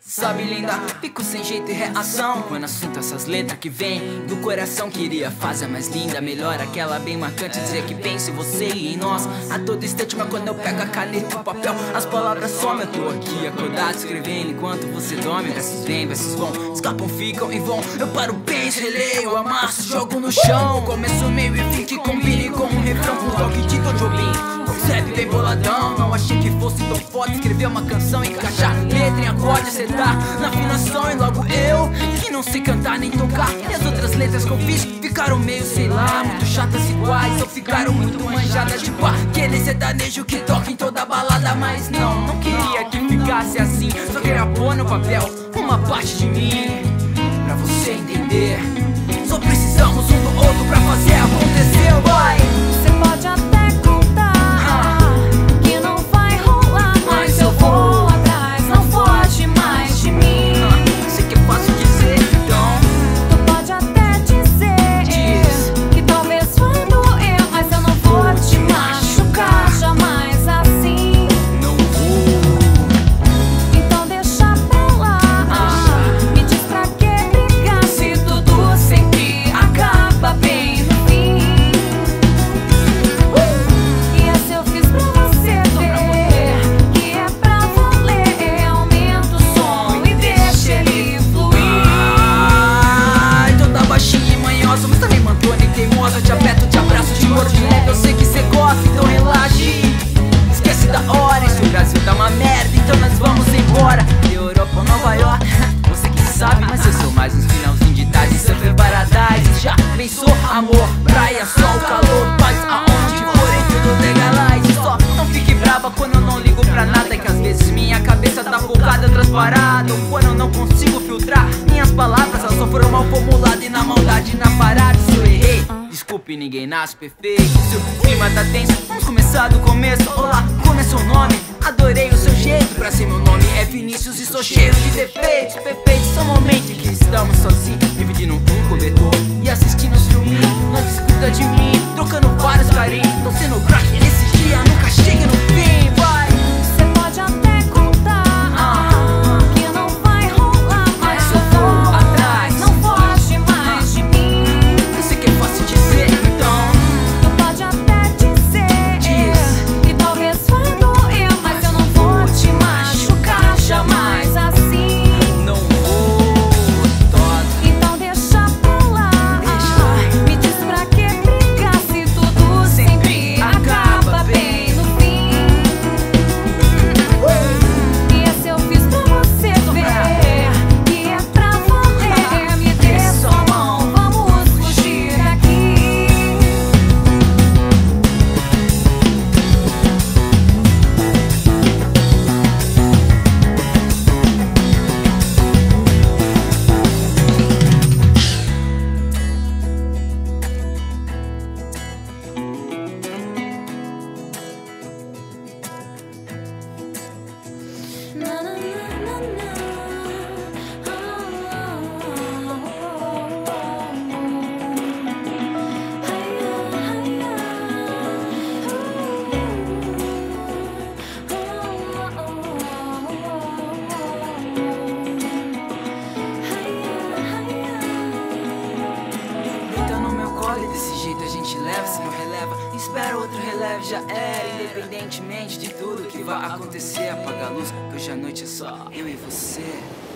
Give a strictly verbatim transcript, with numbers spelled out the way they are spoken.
Sabe, linda, fico sem jeito e reação quando assunto essas letras que vem do coração. Queria fazer mais linda, melhor aquela bem marcante, dizer que penso em você e em nós a todo instante. Mas quando eu pego a caneta e o papel, as palavras somem. Eu tô aqui acordado escrevendo enquanto você dorme. Versos vêm, versos vão, escapam, ficam e vão. Eu paro, penso, releio, amasso, jogo no chão. Começo, meio e fim que combine com um refrão, com toque de Tom Jobim. Concebe bem boladão, não achei que fosse tão foda escrever uma canção, encaixar letra em acorde, acertar na afinação. E logo eu, que não sei cantar nem tocar, e as outras letras que eu fiz ficaram meio, sei lá, muito chatas iguais, ou ficaram muito manjadas, tipo aquele sertanejo que toca em toda balada. Mas não, não queria que ficasse assim, só queria pôr no papel uma parte de mim, pra você entender. Só precisamos um do outro pra fazer acontecer, vai. Você pode até te aperto, te abraço, te mordo de leve. Eu sei que cê gosta, então relaxe. Esquece da hora, esse Brasil tá uma merda, então nós vamos embora. Europa ou Nova York, você que sabe. Mas eu sou mais uns finalzinho de tarde, surfer paradise. Já pensou, amor, praia, sol, calor, paz, aonde for em tudo legalize. Só não fique brava quando eu não ligo pra nada, que às vezes minha cabeça tá focada em outras paradas. Ou quando eu não consigo filtrar minhas palavras, elas só foram mal formuladas e na maldade, na parada. Se eu errei, desculpe, ninguém nasce perfeito. Se o clima tá tenso, vamos começar do começo. Olá, como é seu nome? Adorei o seu jeito, pra ser meu nome é Vinícius e sou cheio de defeitos. Perfeitos são momentos em que estamos sozinhos, dividindo um cobertor e assistindo os filminhos. Não discuta de mim, trocando vários carinhos. Tô sendo crack nesse dia, nunca chega no fim, vai. Você pode até contar ah, que não vai rolar, mas eu vou atrás. Não foge mais de mim. Eu sei que é fácil dizer, então tu pode até dizer diz. que talvez vai doer, mas eu não vou te machucar jamais assim. Não vou, toda. Então deixa pra lá, Deixa. me diz pra que brigar se tudo sempre acaba bem no fim. E esse eu fiz pra você ver que é pra valer. Me dê sua mão, vamos fugir daqui. Na, na, na, na, Deita no meu colo e desse jeito a gente leva. Se não releva, espera outro releve, já era. Independentemente de tudo que vai acontecer, apaga a luz, que hoje a noite é só eu e você.